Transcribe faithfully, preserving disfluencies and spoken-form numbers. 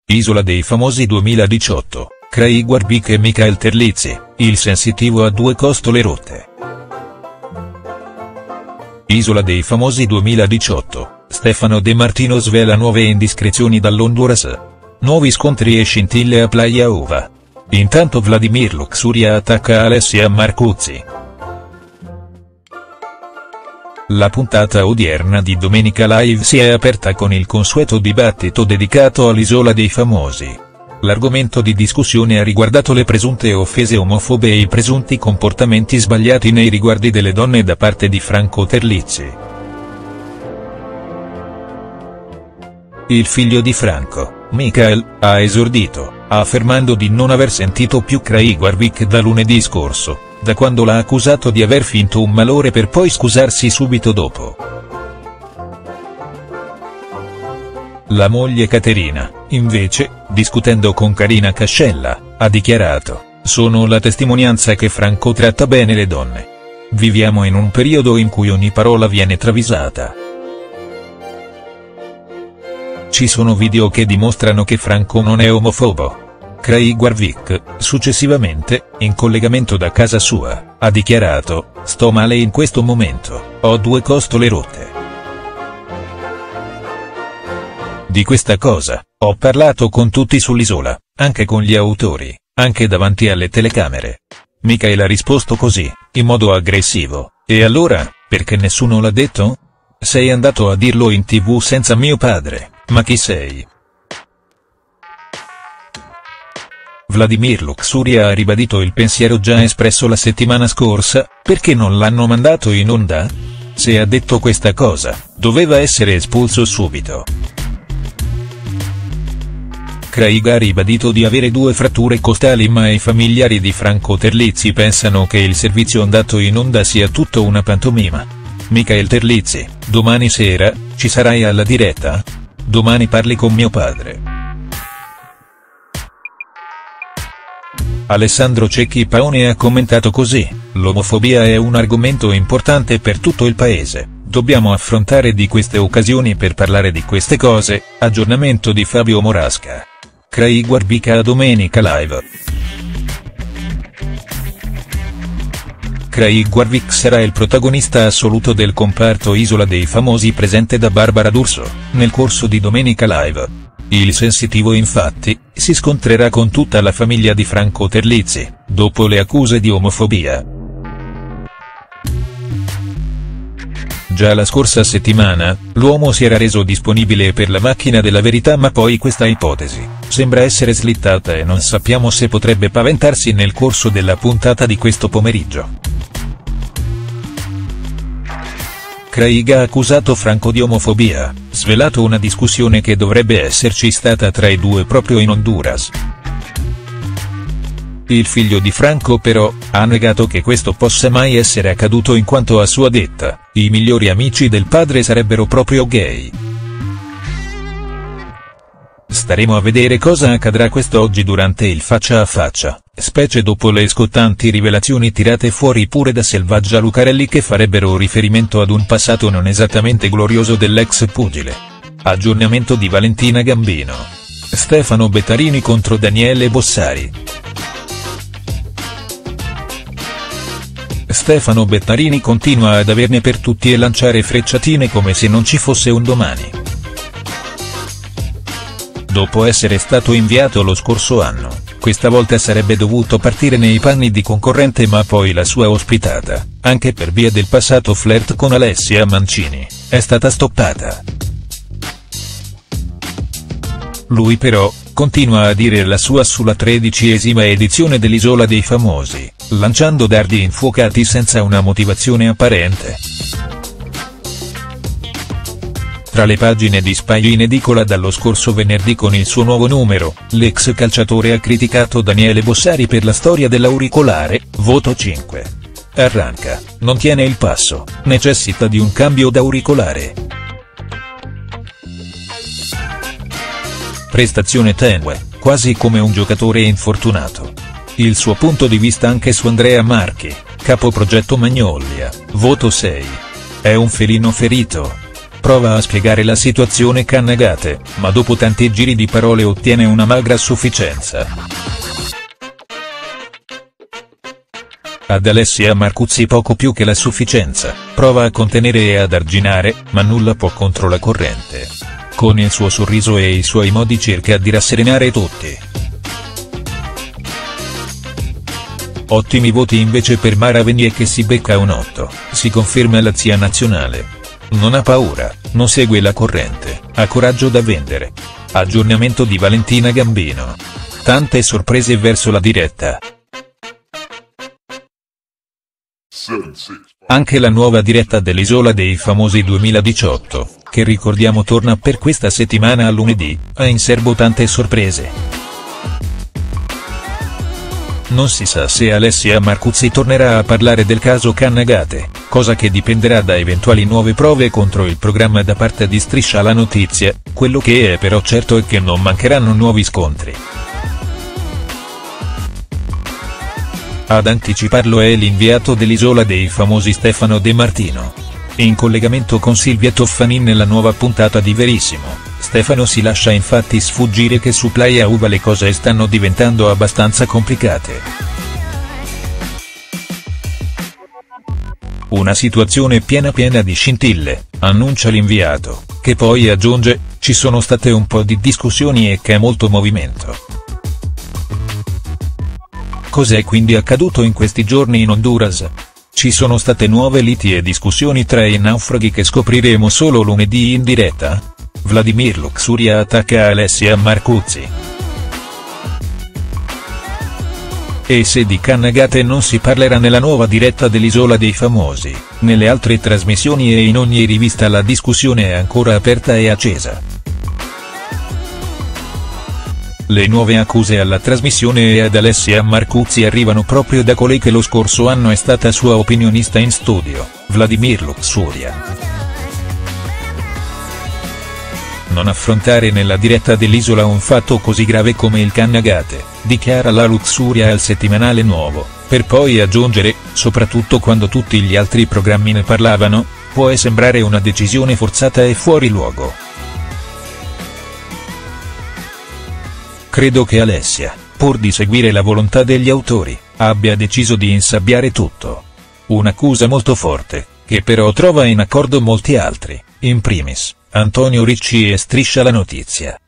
Isola dei Famosi duemiladiciotto, Craig Warwick e Michael Terlizzi, il sensitivo ha due costole rotte. Isola dei Famosi duemiladiciotto, Stefano De Martino svela nuove indiscrezioni dall'Honduras. Nuovi scontri e scintille a Playa Uva. Intanto Vladimir Luxuria attacca Alessia Marcuzzi. La puntata odierna di Domenica Live si è aperta con il consueto dibattito dedicato all'Isola dei Famosi. L'argomento di discussione ha riguardato le presunte offese omofobe e i presunti comportamenti sbagliati nei riguardi delle donne da parte di Franco Terlizzi. Il figlio di Franco, Michael, ha esordito, affermando di non aver sentito più Craig Warwick da lunedì scorso, da quando l'ha accusato di aver finto un malore per poi scusarsi subito dopo. La moglie Caterina, invece, discutendo con Karina Cascella, ha dichiarato: "Sono la testimonianza che Franco tratta bene le donne. Viviamo in un periodo in cui ogni parola viene travisata. Ci sono video che dimostrano che Franco non è omofobo". Craig Warwick, successivamente, in collegamento da casa sua, ha dichiarato: "Sto male in questo momento, ho due costole rotte. Di questa cosa, ho parlato con tutti sull'isola, anche con gli autori, anche davanti alle telecamere". Michael ha risposto così, in modo aggressivo: "E allora, perché nessuno l'ha detto? Sei andato a dirlo in tv senza mio padre, ma chi sei?". Vladimir Luxuria ha ribadito il pensiero già espresso la settimana scorsa: "Perché non l'hanno mandato in onda? Se ha detto questa cosa, doveva essere espulso subito". Craig ha ribadito di avere due fratture costali, ma i familiari di Franco Terlizzi pensano che il servizio andato in onda sia tutto una pantomima. Michael Terlizzi: "Domani sera, ci sarai alla diretta? Domani parli con mio padre". Alessandro Cecchi Paone ha commentato così: "L'omofobia è un argomento importante per tutto il paese, dobbiamo affrontare di queste occasioni per parlare di queste cose". Aggiornamento di Fabio Morasca. Craig Warwick a Domenica Live. Craig Warwick sarà il protagonista assoluto del comparto Isola dei Famosi presente da Barbara D'Urso, nel corso di Domenica Live. Il sensitivo infatti, si scontrerà con tutta la famiglia di Franco Terlizzi, dopo le accuse di omofobia. Già la scorsa settimana, l'uomo si era reso disponibile per la macchina della verità, ma poi questa ipotesi sembra essere slittata e non sappiamo se potrebbe paventarsi nel corso della puntata di questo pomeriggio. Craig ha accusato Franco di omofobia, svelato una discussione che dovrebbe esserci stata tra i due proprio in Honduras. Il figlio di Franco però, ha negato che questo possa mai essere accaduto, in quanto a sua detta, i migliori amici del padre sarebbero proprio gay. Staremo a vedere cosa accadrà quest'oggi durante il faccia a faccia, specie dopo le scottanti rivelazioni tirate fuori pure da Selvaggia Lucarelli, che farebbero riferimento ad un passato non esattamente glorioso dell'ex pugile. Aggiornamento di Valentina Gambino. Stefano Bettarini contro Daniele Bossari. Stefano Bettarini continua ad averne per tutti e lanciare frecciatine come se non ci fosse un domani. Dopo essere stato inviato lo scorso anno, questa volta sarebbe dovuto partire nei panni di concorrente, ma poi la sua ospitata, anche per via del passato flirt con Alessia Mancini, è stata stoppata. Lui però, continua a dire la sua sulla tredicesima edizione dell'Isola dei Famosi, lanciando dardi infuocati senza una motivazione apparente. Tra le pagine di Spy in edicola dallo scorso venerdì con il suo nuovo numero, l'ex calciatore ha criticato Daniele Bossari per la storia dell'auricolare, voto cinque. Arranca, non tiene il passo, necessita di un cambio d'auricolare. Prestazione tenue, quasi come un giocatore infortunato. Il suo punto di vista anche su Andrea Marchi, capo progetto Magnolia, voto sei. È un felino ferito. prova a spiegare la situazione Kannagate, ma dopo tanti giri di parole ottiene una magra sufficienza. Ad Alessia Marcuzzi poco più che la sufficienza, prova a contenere e ad arginare, ma nulla può contro la corrente. Con il suo sorriso e i suoi modi cerca di rasserenare tutti. Ottimi voti invece per Mara Venier che si becca un otto, si conferma la zia nazionale. Non ha paura, non segue la corrente, ha coraggio da vendere. Aggiornamento di Valentina Gambino. Tante sorprese verso la diretta. Anche la nuova diretta dell'Isola dei Famosi duemiladiciotto, che ricordiamo torna per questa settimana a lunedì, ha in serbo tante sorprese. Non si sa se Alessia Marcuzzi tornerà a parlare del caso Kannagate, cosa che dipenderà da eventuali nuove prove contro il programma da parte di Striscia la Notizia. Quello che è però certo è che non mancheranno nuovi scontri. Ad anticiparlo è l'inviato dell'Isola dei Famosi Stefano De Martino. In collegamento con Silvia Toffanin nella nuova puntata di Verissimo, Stefano si lascia infatti sfuggire che su Playa Uva le cose stanno diventando abbastanza complicate. Una situazione piena piena di scintille, annuncia l'inviato, che poi aggiunge, ci sono state un po' di discussioni e c'è molto movimento. Cos'è quindi accaduto in questi giorni in Honduras? Ci sono state nuove liti e discussioni tra i naufraghi che scopriremo solo lunedì in diretta? Vladimir Luxuria attacca Alessia Marcuzzi. E se di Kannagate non si parlerà nella nuova diretta dell'Isola dei Famosi, nelle altre trasmissioni e in ogni rivista la discussione è ancora aperta e accesa. Le nuove accuse alla trasmissione e ad Alessia Marcuzzi arrivano proprio da colei che lo scorso anno è stata sua opinionista in studio, Vladimir Luxuria. Non affrontare nella diretta dell'Isola un fatto così grave come il Kannagate, dichiara la Luxuria al settimanale Nuovo, per poi aggiungere, soprattutto quando tutti gli altri programmi ne parlavano, può sembrare una decisione forzata e fuori luogo. Credo che Alessia, pur di seguire la volontà degli autori, abbia deciso di insabbiare tutto. Un'accusa molto forte, che però trova in accordo molti altri, in primis, Antonio Ricci e Striscia la Notizia.